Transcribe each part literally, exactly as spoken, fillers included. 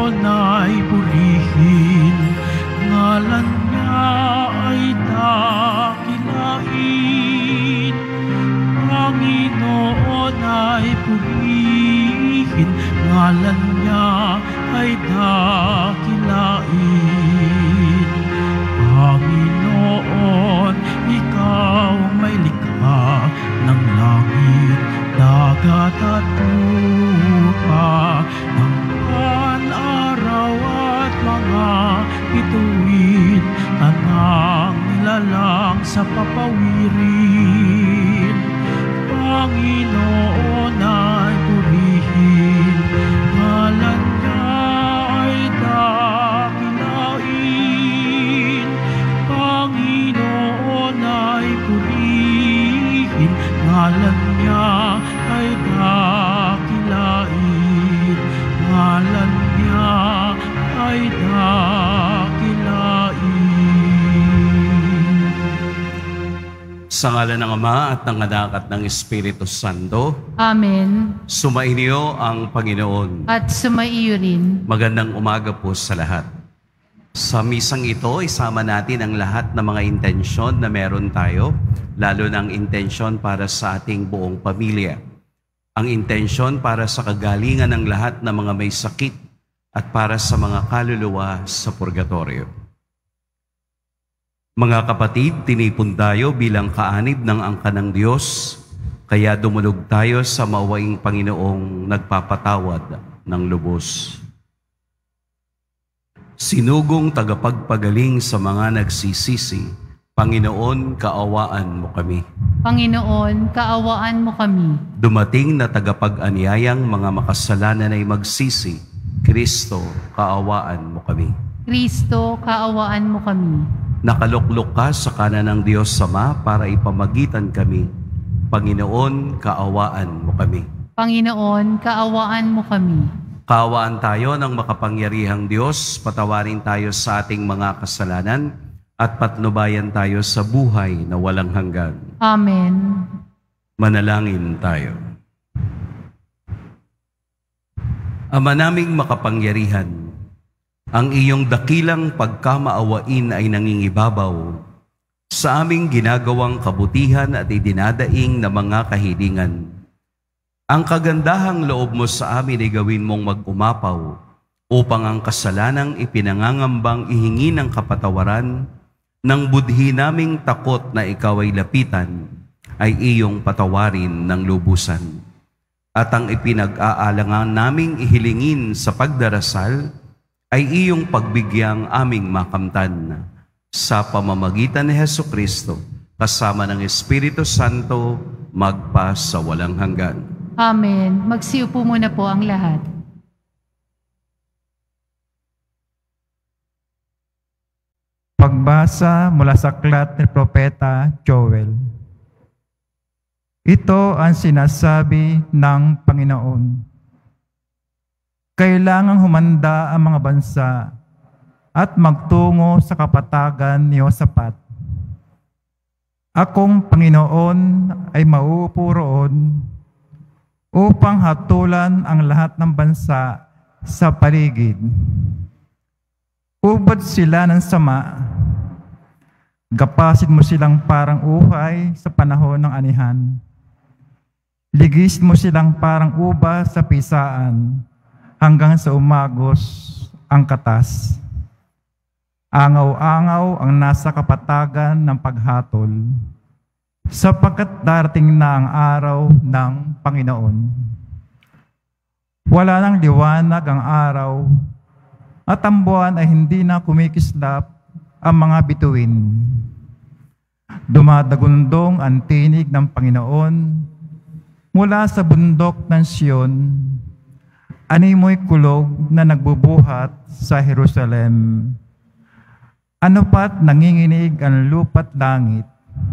Panginoon ay purihin, ngalan niya ay dakilain. Panginoon ay purihin, ngalan niya ay dakilain. Panginoon, ikaw may likha ng langit, dagat at lupa, ng buwan, araw at mga bituin, tanang nilalang sa papawirin. Panginoon ay purihin, ngalan niya ay dakilain. Panginoon ay purihin, ngalan niya ay dakilain. Ngalan niya ay dakilain. Sa ngalan ng Ama at ng Anak at ng Espiritu Santo. Amen. Sumainyo ang Panginoon. At sumaiyo rin. Magandang umaga po sa lahat. Sa misang ito, isama natin ang lahat ng mga intensyon na meron tayo, lalo ng intensyon para sa ating buong pamilya. Ang intensyon para sa kagalingan ng lahat ng mga may sakit at para sa mga kaluluwa sa purgatorio. Mga kapatid, tinipon tayo bilang kaanib ng angka ng Diyos, kaya dumulog tayo sa mawaing Panginoong nagpapatawad ng lubos. Sinugong tagapagpagaling sa mga nagsisisi, Panginoon, kaawaan mo kami. Panginoon, kaawaan mo kami. Dumating na tagapag-anyayang mga makasalanan ay magsisi, Kristo, kaawaan mo kami. Kristo, kaawaan mo kami. Nakaluklok ka sa kanan ng Diyos Ama para ipamagitan kami. Panginoon, kaawaan mo kami. Panginoon, kaawaan mo kami. Kaawaan tayo ng makapangyarihang Diyos, patawarin tayo sa ating mga kasalanan, at patnubayan tayo sa buhay na walang hanggan. Amen. Manalangin tayo. Ama naming makapangyarihan, ang iyong dakilang pagkamaawain ay nangingibabaw sa aming ginagawang kabutihan at idinadaing na mga kahilingan. Ang kagandahang loob mo sa amin ay gawin mong mag-umapaw upang ang kasalanang ipinangangambang ihingi ng kapatawaran ng budhi naming takot na ikaw ay lapitan ay iyong patawarin ng lubusan. At ang ipinag-aalangan naming ihilingin sa pagdarasal ay iyong pagbigyang aming makamtan sa pamamagitan ni Hesukristo kasama ng Espiritu Santo magpa sa walang hanggan. Amen. Magsiupo muna po ang lahat. Pagbasa mula sa aklat ni Propeta Joel. Ito ang sinasabi ng Panginoon. Kailangang humanda ang mga bansa at magtungo sa kapatagan ni Yosapat. Akong Panginoon ay mauupo roon upang hatulan ang lahat ng bansa sa paligid. Ubod sila ng sama, gapasin mo silang parang uhay sa panahon ng anihan. Ligis mo silang parang uba sa pisaan, hanggang sa umagos ang katas. Angaw-angaw ang nasa kapatagan ng paghatol, sapagkat darating na ang araw ng Panginoon. Wala nang liwanag ang araw, at ang buwan ay hindi na kumikislap ang mga bituin. Dumadagundong ang tinig ng Panginoon mula sa bundok ng Siyon. Animoy kulog na nagbubuhat sa Jerusalem. Ano pat nanginginig ang lupa't langit.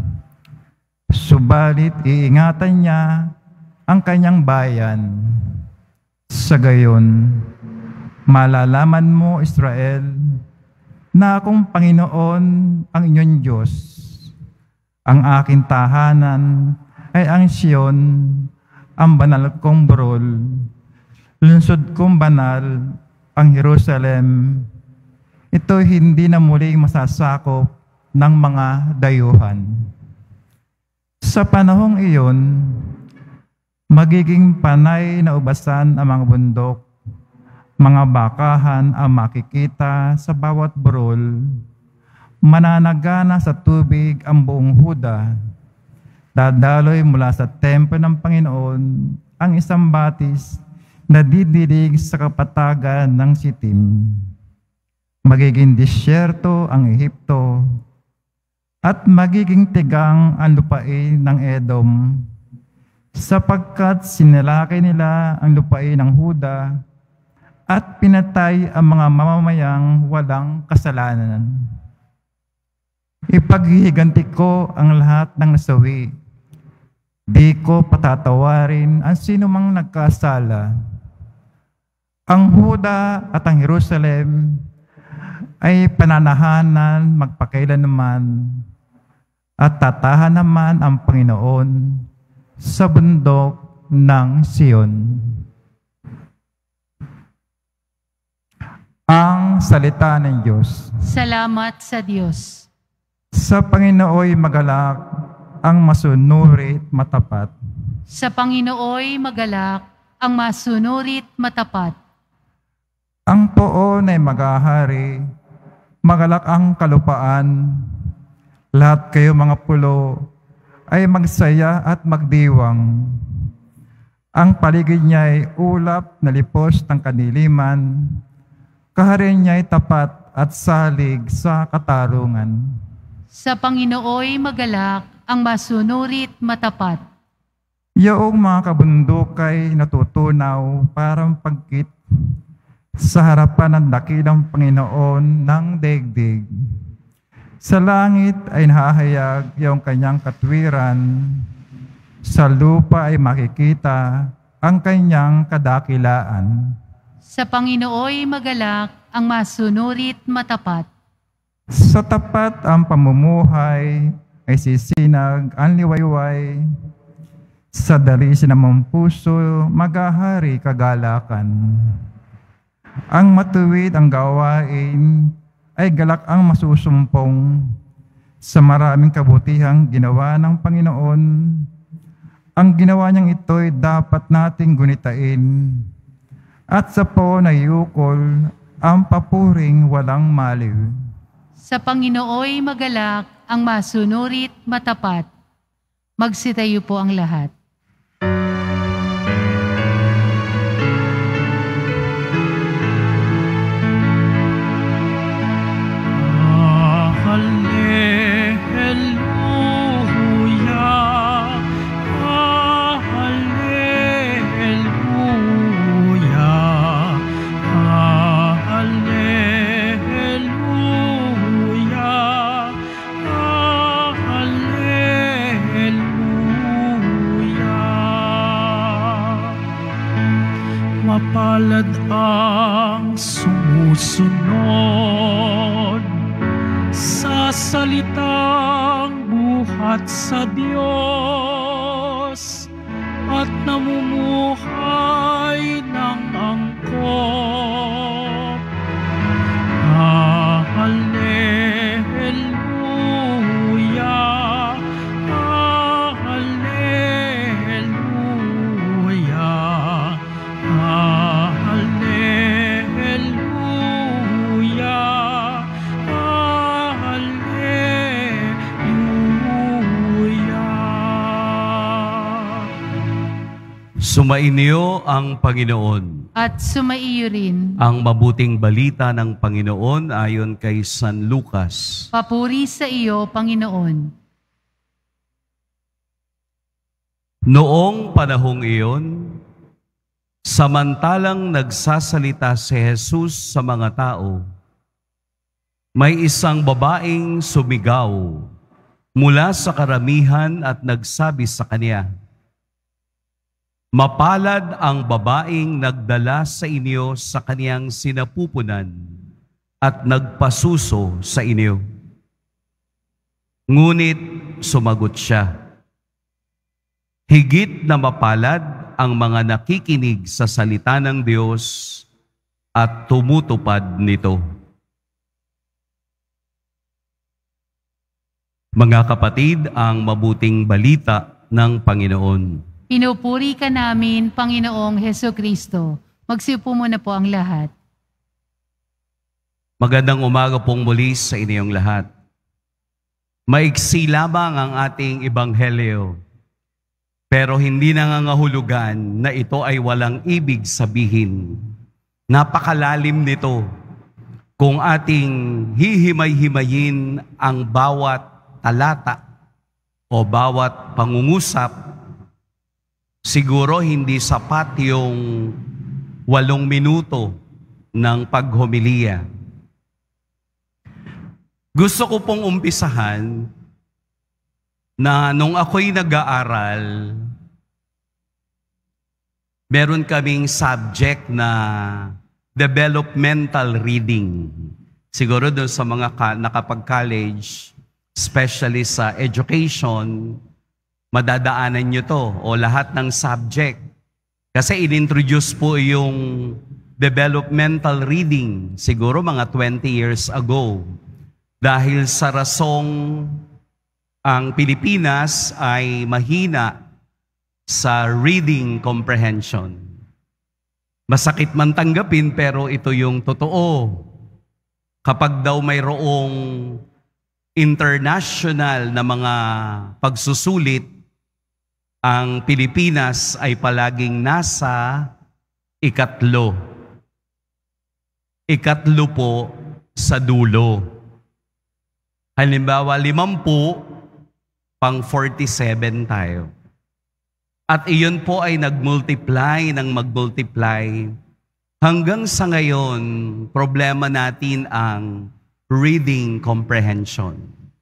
Subalit iingatan niya ang kanyang bayan. Sa gayon, malalaman mo, Israel, na akong Panginoon ang inyong Diyos. Ang aking tahanan ay ang Siyon, ang banal kong burol. Lungsod kong banal, ang Jerusalem, ito hindi na muling masasakop ng mga dayuhan. Sa panahong iyon, magiging panay na ubasan ang mga bundok, mga bakahan ang makikita sa bawat burol, mananagana sa tubig ang buong Huda, dadaloy mula sa templo ng Panginoon ang isang batis na didilig sa kapatagan ng Sitim. Magiging disyerto ang Ehipto at magiging tigang ang lupain ng Edom, sapagkat sinalakay nila ang lupain ng Huda at pinatay ang mga mamamayang walang kasalanan. Ipaghihiganti ko ang lahat ng nasawi. Di ko patatawarin ang sinumang nagkasala. Ang Huda at ang Jerusalem ay pananahanan magpakailanman at tatahan naman ang Panginoon sa bundok ng Sion. Ang salita ng Diyos. Salamat sa Diyos. Sa Panginooy magalak ang masunurit matapat. Sa Panginooy magalak ang masunurit matapat. Ang poon ay maghahari, magalak ang kalupaan. Lahat kayo mga pulo ay magsaya at magdiwang. Ang paligid niya ay ulap na lipos ng kaniliman. Kaharian niya ay tapat at salig sa katarungan. Sa Panginooy magalak ang masunurit matapat. Yaong mga kabundukay natutunaw parang pagkit sa harapan ng dakilang Panginoon ng daigdig. Sa langit ay nahahayag yung kanyang katwiran, sa lupa ay makikita ang kanyang kadakilaan. Sa Panginooy magalak ang masunurit matapat. Sa tapat ang pamumuhay ay sisinag ang liwayway, sa dalisin ng puso maghahari kagalakan. Ang matuwid ang gawain ay galak ang masusumpong, sa maraming kabutihang ginawa ng Panginoon. Ang ginawa niyang ito'y dapat nating gunitain, at sa poon ay ukol ang papuring walang maliw. Sa Panginooy magalak ang masunurit matapat. Magsitayo po ang lahat. Mapalad ang sumusunod sa salitang buhat sa Diyos at namumuhay ng angkop. Hallelujah, hallelujah, hallelujah, hallelujah. Sumainyo ang Panginoon. At sumaiyo rin. Ang mabuting balita ng Panginoon ayon kay San Lucas. Papuri sa iyo, Panginoon. Noong panahong iyon, samantalang nagsasalita si Jesus sa mga tao, may isang babaeng sumigaw mula sa karamihan at nagsabi sa kanya, "Mapalad ang babaeng nagdala sa inyo sa kaniyang sinapupunan at nagpasuso sa inyo." Ngunit sumagot siya, "Higit na mapalad ang mga nakikinig sa salita ng Diyos at tumutupad nito. Mga kapatid, ang mabuting balita ng Panginoon. Pinupuri ka namin, Panginoong Hesukristo. Magsiupo muna po ang lahat. Magandang umaga pong muli sa inyong lahat. Maiksi lamang ang ating ebanghelyo, pero hindi nangangahulugan na ito ay walang ibig sabihin. Napakalalim nito kung ating hihimay-himayin ang bawat talata o bawat pangungusap. Siguro hindi sapat yung walong minuto ng paghomilya. Gusto ko pong umpisahan na nung ako'y nag-aaral, meron kaming subject na developmental reading. Siguro doon sa mga ka, nakapag-college, especially sa education, madadaanan nyo to o lahat ng subject. Kasi in-introduce po yung developmental reading siguro mga twenty years ago. Dahil sa rasong ang Pilipinas ay mahina sa reading comprehension. Masakit man tanggapin pero ito yung totoo. Kapag daw mayroong international na mga pagsusulit, ang Pilipinas ay palaging nasa ikatlo. Ikatlo po sa dulo. Halimbawa, limampu, pang forty-seven tayo. At iyon po ay nag-multiply ng mag-multiply. Hanggang sa ngayon, problema natin ang reading comprehension.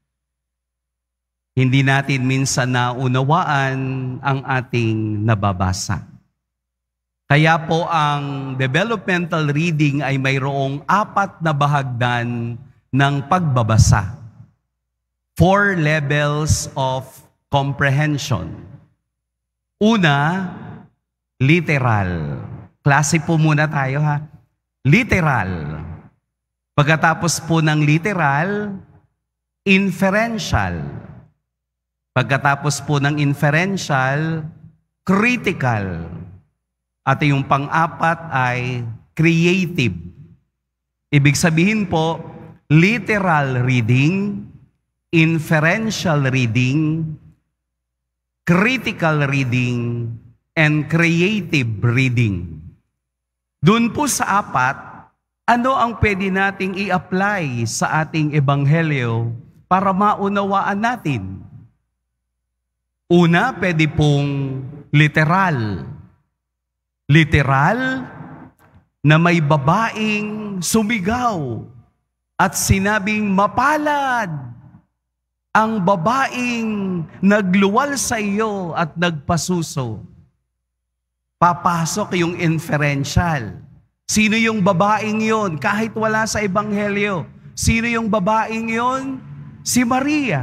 Hindi natin minsan naunawaan ang ating nababasa. Kaya po ang developmental reading ay mayroong apat na bahagdan ng pagbabasa. Four levels of comprehension. Una, literal. Klase po muna tayo ha. Literal. Pagkatapos po ng literal, inferential. Pagkatapos po ng inferential, critical. At yung pang-apat ay creative. Ibig sabihin po, literal reading, inferential reading, critical reading, and creative reading. Doon po sa apat, ano ang pwede nating i-apply sa ating ebanghelyo para maunawaan natin? Una, pwede pong literal. Literal na may babaeng sumigaw at sinabing mapalad ang babaeng nagluwal sa iyo at nagpasuso. Papasok yung inferential. Sino yung babaeng yon? Kahit wala sa ebanghelyo. Sino yung babaeng yon? Si Maria.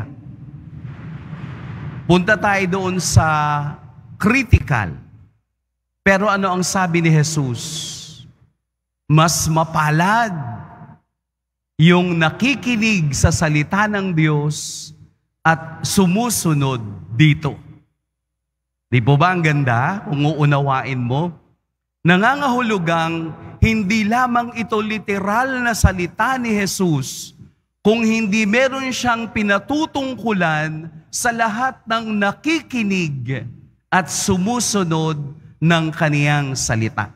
Punta tayo doon sa critical. Pero ano ang sabi ni Jesus? Mas mapalad yung nakikinig sa salita ng Diyos at sumusunod dito. Di po ba ang ganda kung uunawain mo? Nangangahulugang hindi lamang ito literal na salita ni Jesus, kung hindi meron siyang pinatutungkulan sa lahat ng nakikinig at sumusunod ng kaniyang salita.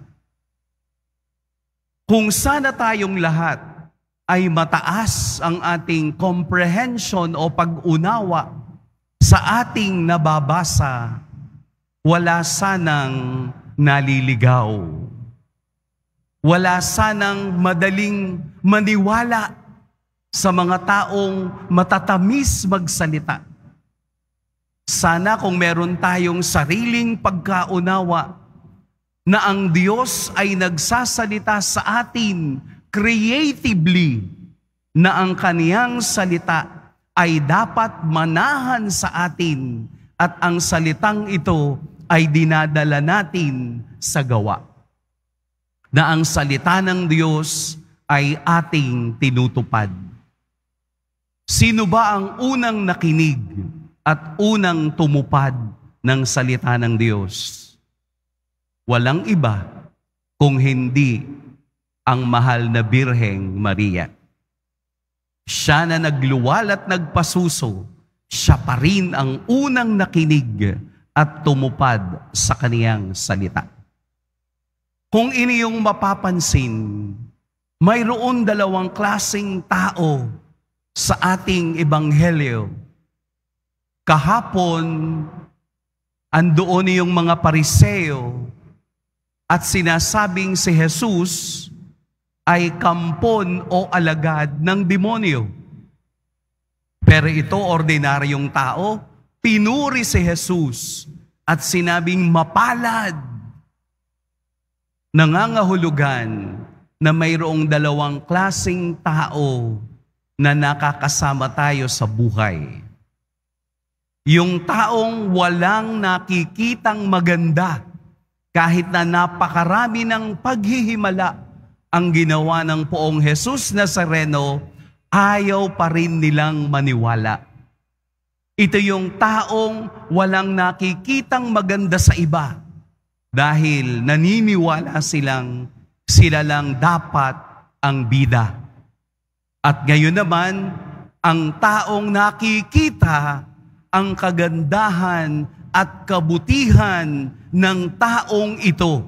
Kung sana tayong lahat ay mataas ang ating comprehension o pag-unawa sa ating nababasa, wala sanang naliligaw. Wala sanang madaling maniwala sa mga taong matatamis magsalita. Sana kung meron tayong sariling pagkaunawa na ang Diyos ay nagsasalita sa atin creatively, na ang kaniyang salita ay dapat manahan sa atin at ang salitang ito ay dinadala natin sa gawa. na ang salita ng Diyos ay ating tinutupad. Sino ba ang unang nakinig at unang tumupad ng salita ng Diyos? Walang iba kung hindi ang mahal na Birheng Maria. Siya na nagluwal at nagpasuso, siya pa rin ang unang nakinig at tumupad sa kaniyang salita. Kung iniyong mapapansin, mayroon dalawang klaseng tao sa ating ebanghelyo. Kahapon, andoon yung mga Pariseo at sinasabing si Jesus ay kampon o alagad ng demonyo. Pero ito, ordinaryong tao, pinuri si Jesus at sinabing mapalad. Nangangahulugan na mayroong dalawang klaseng tao na nakakasama tayo sa buhay. Yung taong walang nakikitang maganda, kahit na napakarami ng paghihimala ang ginawa ng Poong Jesus Nazareno, ayaw pa rin nilang maniwala. Ito yung taong walang nakikitang maganda sa iba dahil naniniwala silang sila lang dapat ang bida. At ngayon naman, ang taong nakikita ang kagandahan at kabutihan ng taong ito.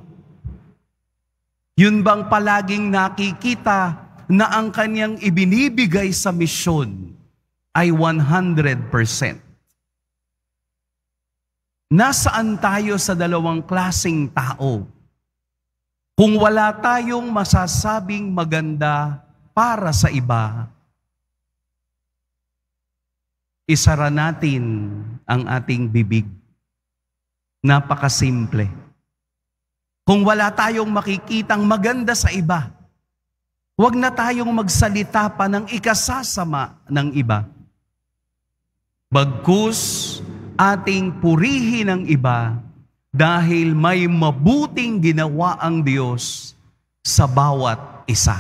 Yun bang palaging nakikita na ang kanyang ibinibigay sa misyon ay one hundred percent. Nasaan tayo sa dalawang klaseng tao? Kung wala tayong masasabing maganda para sa iba, isara natin ang ating bibig. Napakasimple. Kung wala tayong makikitang maganda sa iba, huwag na tayong magsalita pa ng ikasasama ng iba. Bagkus ating purihin ang iba dahil may mabuting ginawa ang Diyos sa bawat isa.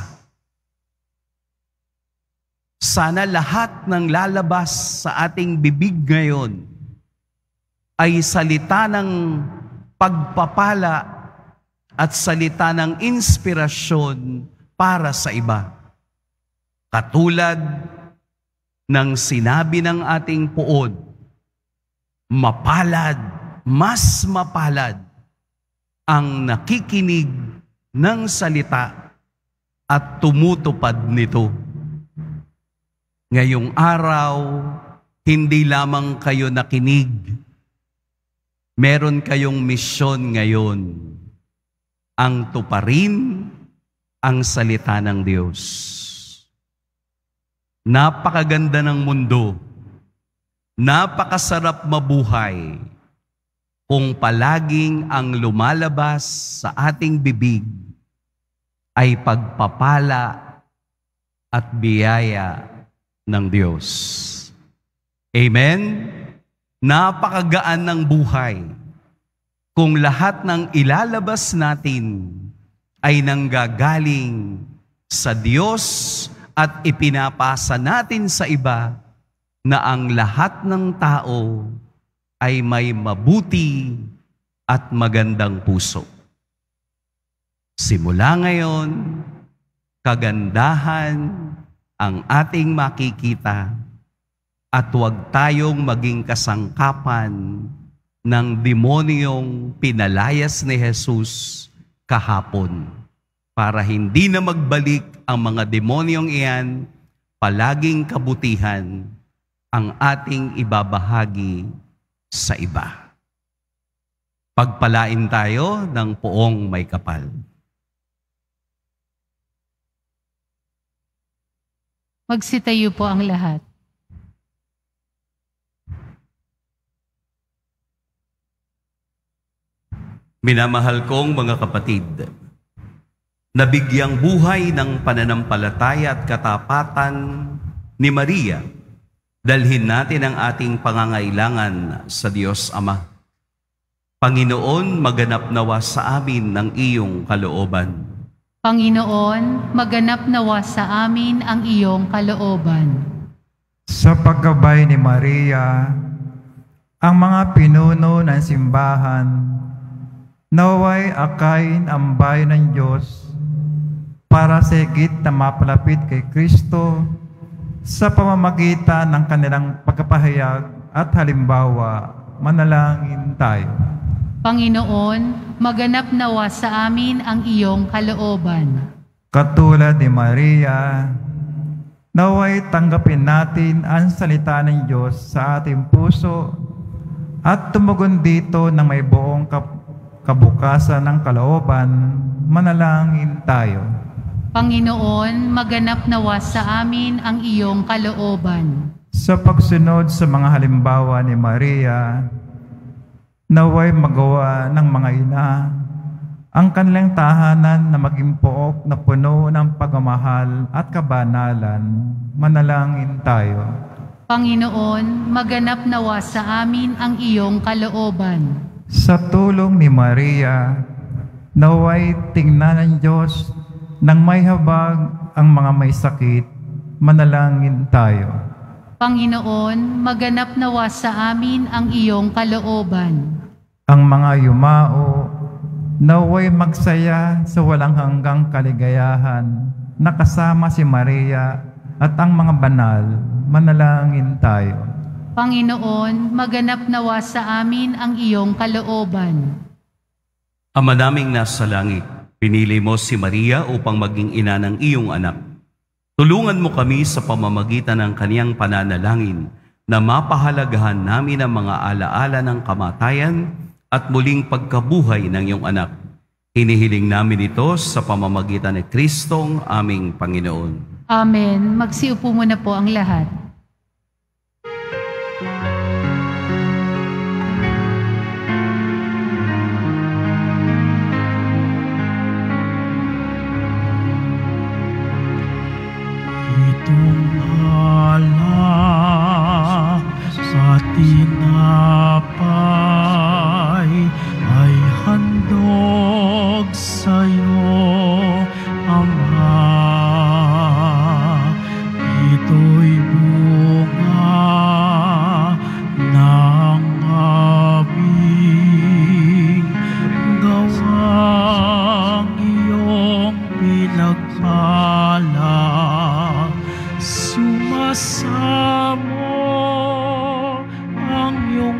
Sana lahat ng lalabas sa ating bibig ngayon ay salita ng pagpapala at salita ng inspirasyon para sa iba. Katulad ng sinabi ng ating Poon, mapalad, mas mapalad ang nakikinig ng salita at tumutupad nito. Ngayong araw, hindi lamang kayo nakinig. Meron kayong misyon ngayon, ang tuparin ang salita ng Diyos. Napakaganda ng mundo. Napakasarap mabuhay kung palaging ang lumalabas sa ating bibig ay pagpapala at biyaya ng Diyos. Amen? Napakagaan ng buhay kung lahat ng ilalabas natin ay nanggagaling sa Diyos at ipinapasa natin sa iba na ang lahat ng tao ay may mabuti at magandang puso. Simula ngayon, kagandahan ang ating makikita at huwag tayong maging kasangkapan ng demonyong pinalayas ni Jesus kahapon. Para hindi na magbalik ang mga demonyong iyan, palaging kabutihan ang ating ibabahagi sa iba. Pagpalain tayo ng Poong May Kapal. Magsitayo po ang lahat. Minamahal kong mga kapatid, nabigyang buhay ng pananampalataya at katapatan ni Maria, dalhin natin ang ating pangangailangan sa Diyos Ama. Panginoon, maganap nawa sa amin ng iyong kalooban. Panginoon, maganap nawa sa amin ang iyong kalooban. Sa paggabay ni Maria, ang mga pinuno ng simbahan, naway akayin ang bayan ng Diyos para sa higit na mapalapit kay Kristo sa pamamagitan ng kanilang pagkapahayag at halimbawa. Manalangin tayo. Panginoon, maganap nawa sa amin ang iyong kalooban. Katulad ni Maria, naway tanggapin natin ang salita ng Diyos sa ating puso at tumugon dito ng may buong kap- kabukasan ng kalooban. Manalangin tayo. Panginoon, maganap nawa sa amin ang iyong kalooban. Sa pagsunod sa mga halimbawa ni Maria, naway magawa ng mga ina ang kanilang tahanan na maging pook na puno ng pagmamahal at kabanalan. Manalangin tayo. Panginoon, maganap nawa sa amin ang iyong kalooban. Sa tulong ni Maria, naway tingnan ng Diyos nang may habag ang mga may sakit. Manalangin tayo. Panginoon, maganap nawa sa amin ang iyong kalooban. Ang mga yumao, naway magsaya sa walang hanggang kaligayahan, nakasama si Maria at ang mga banal. Manalangin tayo. Panginoon, maganap nawa sa amin ang iyong kalooban. Ama naming nasa langit, pinili mo si Maria upang maging ina ng iyong anak. Tulungan mo kami sa pamamagitan ng kaniyang pananalangin na mapahalagahan namin ang mga alaala ng kamatayan at muling pagkabuhay ng iyong anak. Hinihiling namin ito sa pamamagitan ni Kristong aming Panginoon. Amen. Magsiupo muna po ang lahat. Tunghala sa tinapay ay handog sa'yo, Ama. Ito'y bunga ng aming gawang iyong pinagpala. Sumasamo ang iyong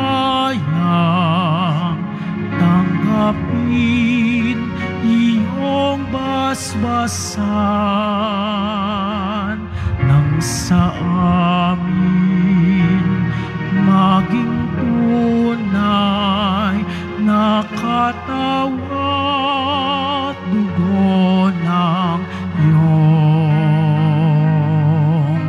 bayan, tanggapin iyong basbasan nang sa amin maging tunay na katawan at dugo ng iyong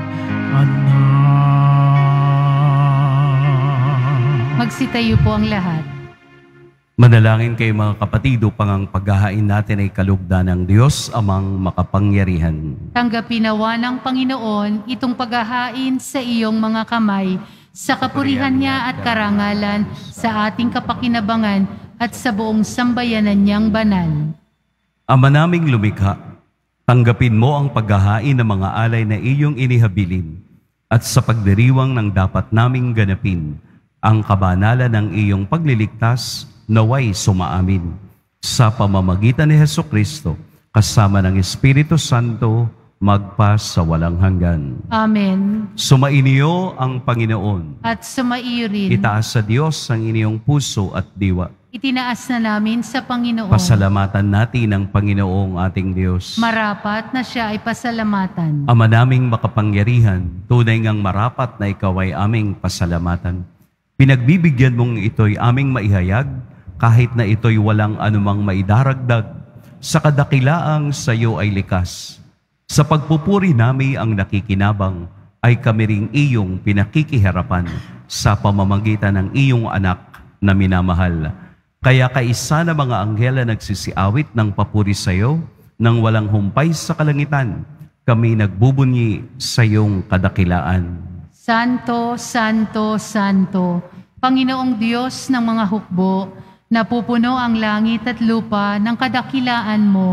anak. Magsitayo po ang lahat. Manalangin kayo mga kapatid upang ang paghahain natin ay kalugdan ng Diyos amang makapangyarihan. Tanggapin nawa ng Panginoon itong paghahain sa iyong mga kamay, sa kapurihan niya at karangalan, sa ating kapakinabangan at sa buong sambayanan niyang banal. Ama naming lumikha, tanggapin mo ang paghahain ng mga alay na iyong inihabilin at sa pagdiriwang ng dapat naming ganapin, ang kabanalan ng iyong pagliligtas naway sumaamin. Sa pamamagitan ni Hesukristo, kasama ng Espiritu Santo, magpa sa walang hanggan. Amen. Sumainiyo ang Panginoon. At sumaiyo rin. Itaas sa Diyos ang inyong puso at diwa. Itinaas na namin sa Panginoon. Pasalamatan natin ang Panginoong ating Diyos. Marapat na siya ay pasalamatan. Ama naming makapangyarihan, tunay ngang marapat na ikaw ay aming pasalamatan. Pinagbibigyan mong ito'y aming maihayag, kahit na ito'y walang anumang maidaragdag, sa kadakilaang sa iyo ay likas. Sa pagpupuri nami ang nakikinabang, ay kami ring iyong pinakikiharapan sa pamamagitan ng iyong anak na minamahal. Kaya kaisa na mga anghel na nagsisiawit ng papuri sa iyo, nang walang humpay sa kalangitan, kami nagbubunyi sa iyong kadakilaan. Santo, Santo, Santo, Panginoong Diyos ng mga hukbo, napupuno ang langit at lupa ng kadakilaan mo.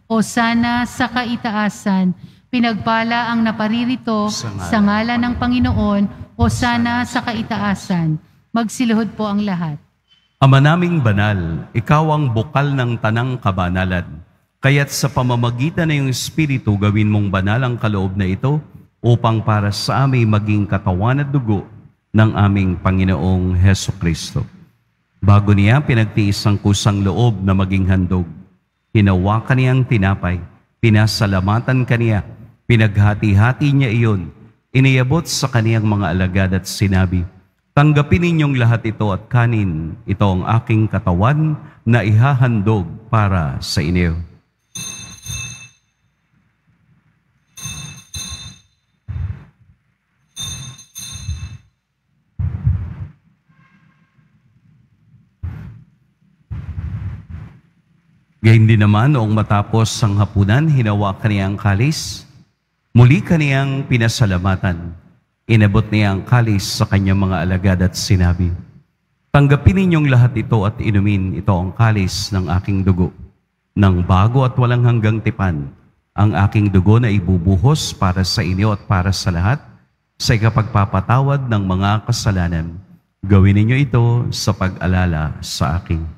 O sana sa kaitaasan, pinagpala ang naparirito Sa ngalan sa ngalan ng Panginoon, o sana sa kaitaasan. Magsiluhod po ang lahat. Ama naming banal, ikaw ang bukal ng tanang kabanalan. Kaya't sa pamamagitan ng iyong Espiritu, gawin mong banal ang kaloob na ito upang para sa amin maging katawan at dugo ng aming Panginoong Heso Kristo. Bago niya pinagtiis ang kusang loob na maging handog, hinawakan niya ang tinapay, pinasalamatan kaniya, pinaghati-hati niya iyon, iniabot sa kaniyang mga alagad at sinabi, "Tanggapin ninyong lahat ito at kanin, ito ang aking katawan na ihahandog para sa inyo." Gayun din naman noong matapos ang hapunan, hinawakan niya ang kalis, muli kaniyang pinasalamatan. Inabot niya ang kalis sa kanyang mga alagad at sinabi, "Tanggapin ninyong lahat ito at inumin, ito ang kalis ng aking dugo, ng bago at walang hanggang tipan, ang aking dugo na ibubuhos para sa inyo at para sa lahat, sa ikapagpapatawad ng mga kasalanan. Gawin ninyo ito sa pag-alala sa akin."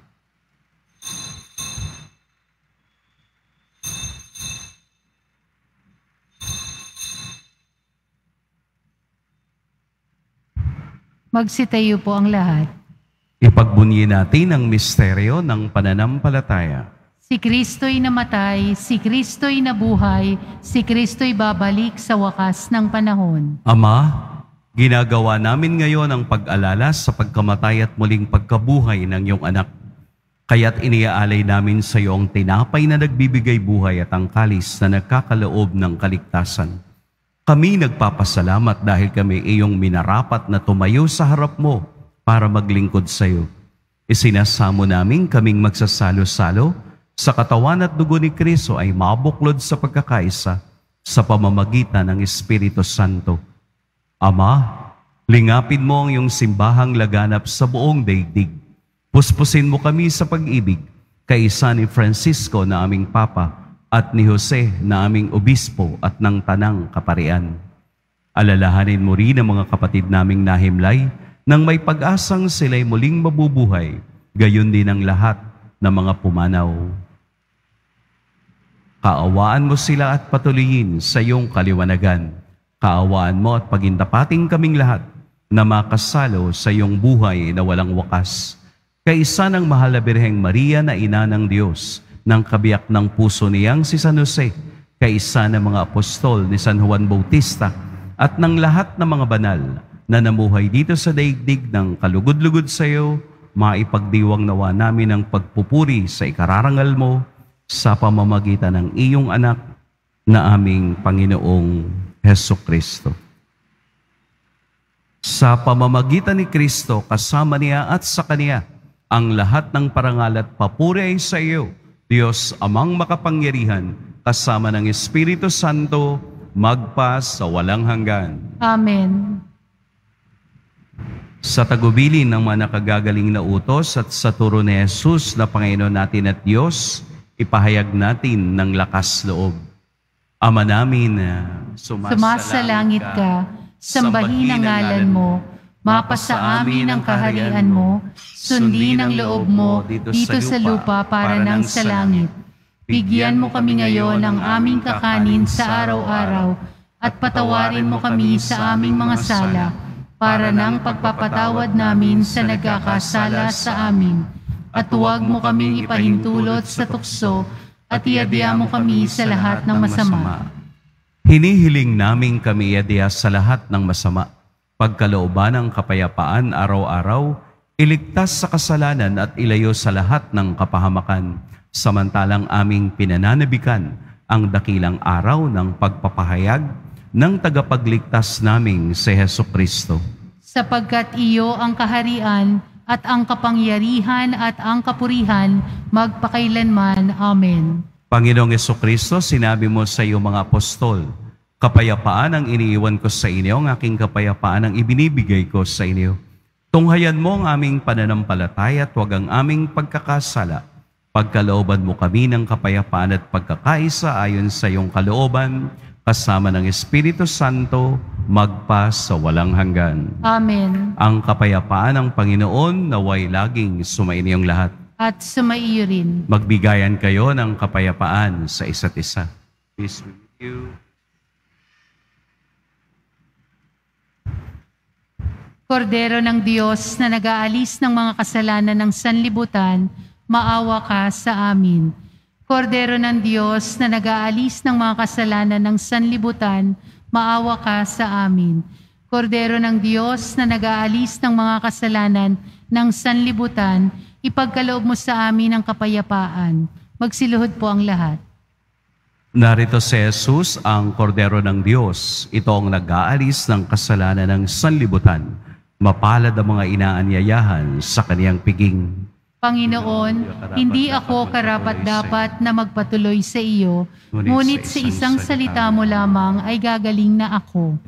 Magsitayo po ang lahat. Ipagbunyi natin ang misteryo ng pananampalataya. Si Kristo'y namatay, si Kristo'y nabuhay, si Kristo'y babalik sa wakas ng panahon. Ama, ginagawa namin ngayon ang pag-alala sa pagkamatay at muling pagkabuhay ng iyong anak. Kaya't iniaalay namin sa iyo ang tinapay na nagbibigay buhay at ang kalis na nagkakaloob ng kaligtasan. Kami nagpapasalamat dahil kami iyong minarapat na tumayo sa harap mo para maglingkod sa iyo. Isinasamo namin kaming magsasalo-salo sa katawan at dugo ni Kristo ay mabuklod sa pagkakaisa sa pamamagitan ng Espiritu Santo. Ama, lingapin mo ang iyong simbahang laganap sa buong daigdig. Puspusin mo kami sa pag-ibig, kaisa ni Francisco na aming Papa, at ni Jose na aming obispo at ng tanang kaparian. Alalahanin mo rin ang mga kapatid naming nahimlay nang may pag-asang sila'y muling mabubuhay, gayon din ang lahat ng mga pumanaw. Kaawaan mo sila at patuloyin sa iyong kaliwanagan. Kaawaan mo at pagintapating kaming lahat na makasalo sa iyong buhay na walang wakas. Kaisa ng mahal na Birheng Maria na ina ng Diyos, ng kabiyak ng puso niyang si San Jose, kaisa ng mga apostol ni San Juan Bautista, at ng lahat ng mga banal na namuhay dito sa daigdig ng kalugod-lugod sa iyo, maipagdiwang nawa namin ang pagpupuri sa ikararangal mo sa pamamagitan ng iyong anak na aming Panginoong Heso Kristo. Sa pamamagitan ni Kristo, kasama niya at sa Kaniya, ang lahat ng parangal at papuri ay sa iyo, Diyos amang makapangyarihan, kasama ng Espiritu Santo, magpa sa walang hanggan. Amen. Sa tagubilin ng mga nakagagaling na utos at sa turo ni Jesus na Panginoon natin at Diyos, ipahayag natin ng lakas loob. Ama namin na Sumasalangit ka, sambahin ang ngalan mo, mapasa amin ang kaharian mo, sundin ang loob mo dito sa lupa para nang sa langit. Bigyan mo kami ngayon ng aming kakanin sa araw-araw at patawarin mo kami sa aming mga sala para nang pagpapatawad namin sa nagkakasala sa amin. At huwag mo kaming ipahintulot sa tukso at iadya mo kami sa lahat ng masama. Hinihiling namin kami iadya sa lahat ng masama, pagkalooban ng kapayapaan araw-araw, iligtas sa kasalanan at ilayo sa lahat ng kapahamakan, samantalang aming pinananabikan ang dakilang araw ng pagpapahayag ng tagapagligtas naming si Heso Kristo. Sapagkat iyo ang kaharian at ang kapangyarihan at ang kapurihan magpakailanman. Amen. Panginoong Heso Kristo, sinabi mo sa iyong mga apostol, kapayapaan ang iniiwan ko sa inyo, ang aking kapayapaan ang ibinibigay ko sa inyo. Tunghayan mo ang aming pananampalataya at huwag ang aming pagkakasala. Pagkalooban mo kami ng kapayapaan at pagkakaisa ayon sa iyong kalooban, kasama ng Espiritu Santo, magpa sa walang hanggan. Amen. Ang kapayapaan ng Panginoon naway laging sumainiyong lahat. At sumaiyo rin. Magbigayan kayo ng kapayapaan sa isa't isa. Peace be with you. Kordero ng Diyos na nag-aalis ng mga kasalanan ng sanlibutan, maawa ka sa amin. Kordero ng Diyos na nag-aalis ng mga kasalanan ng sanlibutan, maawa ka sa amin. Kordero ng Diyos na nag-aalis ng mga kasalanan ng sanlibutan, ipagkaloob mo sa amin ang kapayapaan. Magsiluhod po ang lahat. Narito si Jesus, ang Kordero ng Diyos. Ito ang nag-aalis ng kasalanan ng sanlibutan. Mapalad ang mga inaanyayahan sa kaniyang piging. Panginoon, hindi ako karapat-dapat na magpatuloy sa iyo, ngunit sa isang salita mo lamang ay gagaling na ako.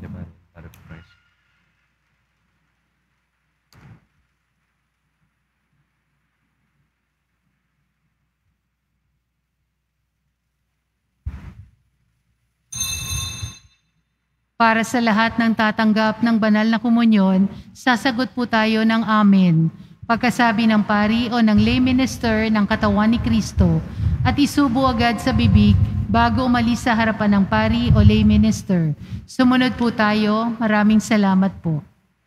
Para sa lahat ng tatanggap ng banal na komunyon, sasagot po tayo ng Amen. Pagkasabi ng pari o ng lay minister ng katawan ni Kristo, at isubo agad sa bibig bago umalis sa harapan ng pari o lay minister. Sumunod po tayo. Maraming salamat po.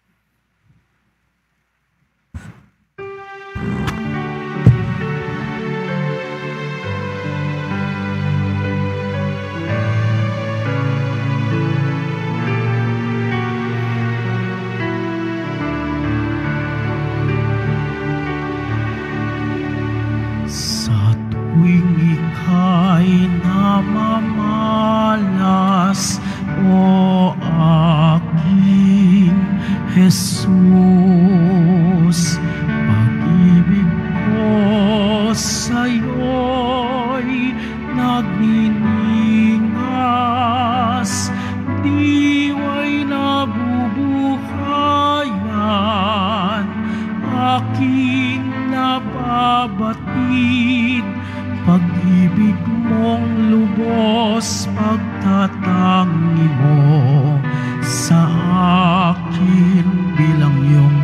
Tuwing ika'y namamalas, o aking Jesus, pag-ibig ko sa'yo'y nagniningas, diwa'y nabubuhayan, aking nababatid. Pag-ibig mong lubos, pagtatangi mo sa akin bilang iyong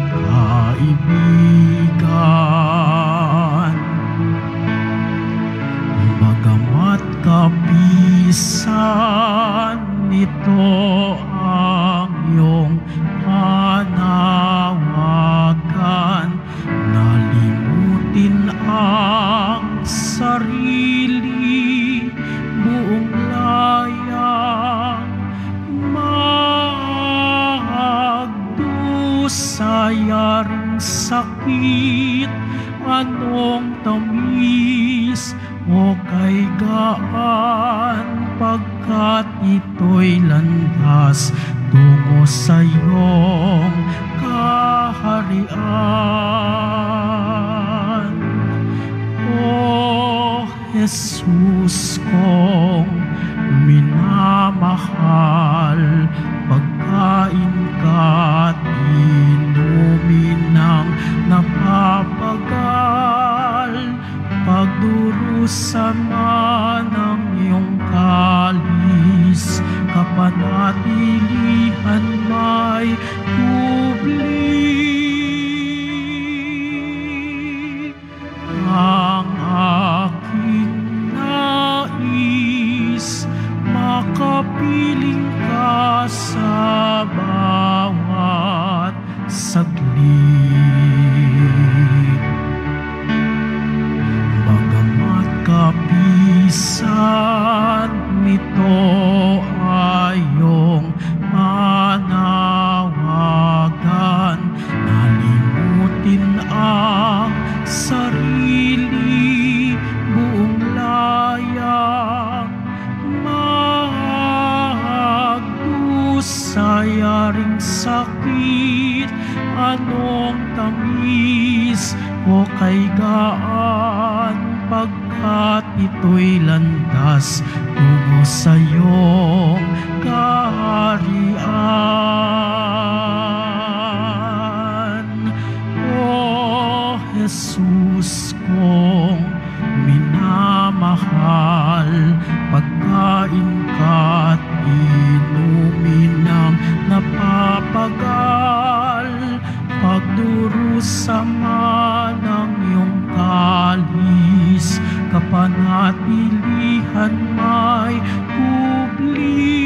kaibigan. Bagamat kapisan nito ang iyong panawagan, nalimutin ang sarili, buong layang magdusaya ring sakit, anong tamis o kay gaan, pagkat ito'y landas tungo sa iyong kaharian. O Jesus kong minamahal, pagkain ka't inumin ng napapagal, pagdurusa man ng iyong kalis, kapanatilihan may kubli. Ang aking nais, makapiling ka sa bawat saglit. Bagamat kapisan nito ay iyong panawagan, nalimutin ang sarili, buong layang magdusaya ring sakit, anong tamis o kay gaan, pagkat ito'y landas tungo sa iyong kaharian. O Jesus kong panatilihan may kubli.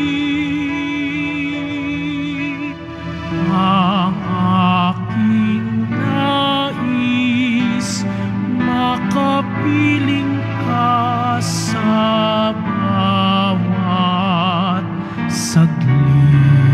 Ang aking nais, makapiling ka sa bawat saglit.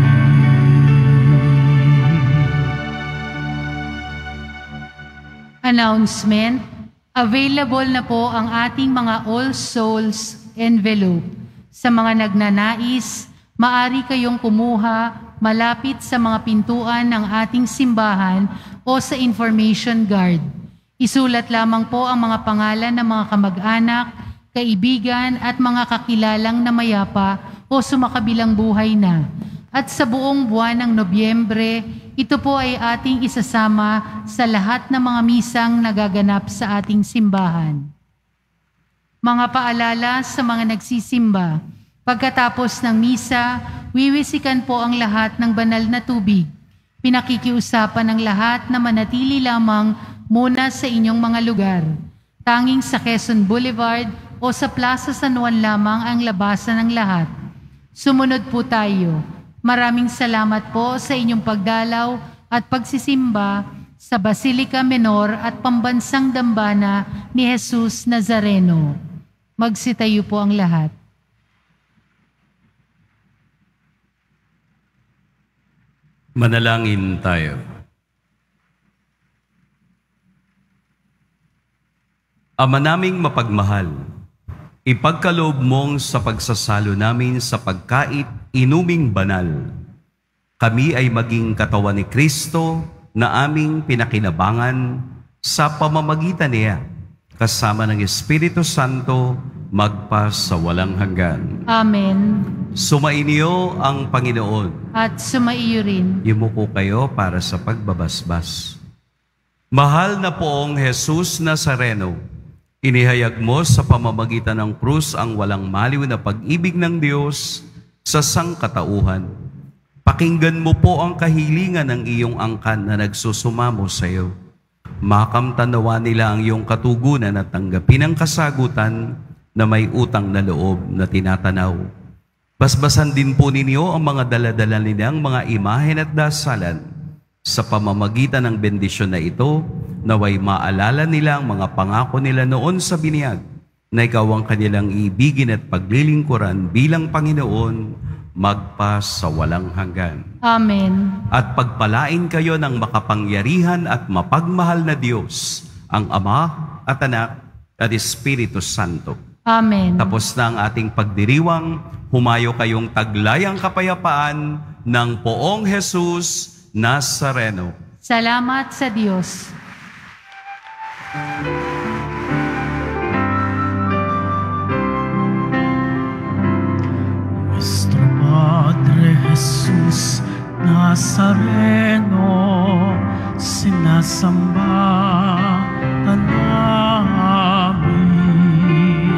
Announcement. Available na po ang ating mga All Souls envelope. Sa mga nagnanais, maaari kayong kumuha malapit sa mga pintuan ng ating simbahan o sa information guard. Isulat lamang po ang mga pangalan ng mga kamag-anak, kaibigan at mga kakilalang na mayapa o sumakabilang buhay na. At sa buong buwan ng Nobyembre, ito po ay ating isasama sa lahat ng mga misang nagaganap sa ating simbahan. Mga paalala sa mga nagsisimba. Pagkatapos ng misa, wiwisikan po ang lahat ng banal na tubig. Pinakikiusapan ng lahat na manatili lamang muna sa inyong mga lugar. Tanging sa Quezon Boulevard o sa Plaza San Juan lamang ang labasan ng lahat. Sumunod po tayo. Maraming salamat po sa inyong pagdalaw at pagsisimba sa Basilica Menor at Pambansang Dambana ni Jesus Nazareno. Magsitayo po ang lahat. Manalangin tayo. Ama naming mapagmahal, ipagkaloob mong sa pagsasalo namin sa pagkait inuming banal, kami ay maging katawan ni Kristo na aming pinakinabangan sa pamamagitan niya, kasama ng Espiritu Santo, magpa sa walang hanggan. Amen. Sumainyo ang Panginoon. At sumaiyo rin. Yumuko kayo para sa pagbabasbas. Mahal na poong Jesus Nazareno, inihayag mo sa pamamagitan ng krus ang walang maliw na pag-ibig ng Diyos sa sangkatauhan. Pakinggan mo po ang kahilingan ng iyong angkan na nagsusumamo sa iyo. Makamtanawa nila ang iyong katugunan at tanggapin ang kasagutan na may utang na loob na tinatanaw. Basbasan din po ninyo ang mga daladala nilang mga imahen at dasalan. Sa pamamagitan ng bendisyon na ito, naway maalala nila ang mga pangako nila noon sa biniyag, na ikaw ang kanilang ibigin at paglilingkuran bilang Panginoon, magpa sa walang hanggan. Amen. At pagpalain kayo ng makapangyarihan at mapagmahal na Diyos, ang Ama at Anak at Espiritu Santo. Amen. Tapos na ang ating pagdiriwang, humayo kayong taglayang kapayapaan ng poong Jesus Nazareno. Salamat sa Diyos. Nuestro Padre Jesus Nazareno, sinasamba ka namin,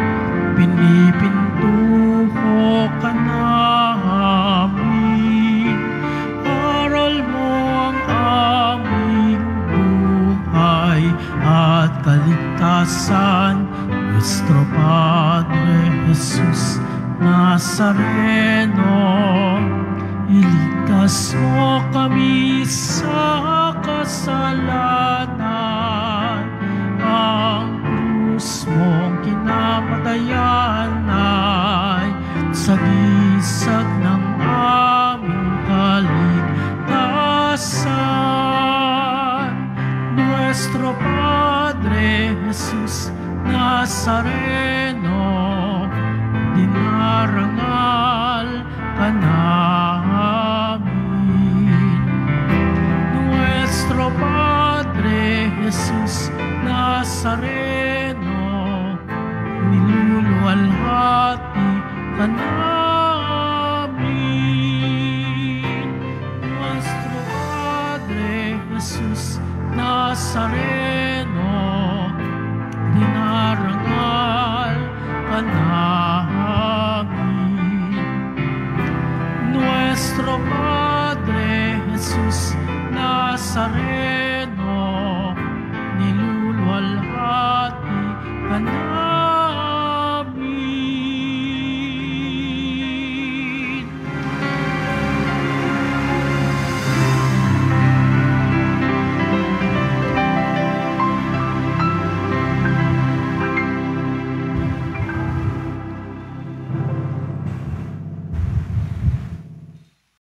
pinipintuho ka namin, aral mo ang aming buhay at kaligtasan. Nuestro Padre Jesus Nazareno, iligtas mo kami sa kasalanan. Ang krus mong kinamatayan ay sagisag ng aming kaligtasan. Nuestro Padre Jesus Nazareno, dinarangal ka namin. Nuestro Padre Jesus Nazareno, niluluwalhati ka namin. Nuestro Padre Jesus Nazareno, dinarangal ka namin. Nuestro Padre Jesus Nazareno,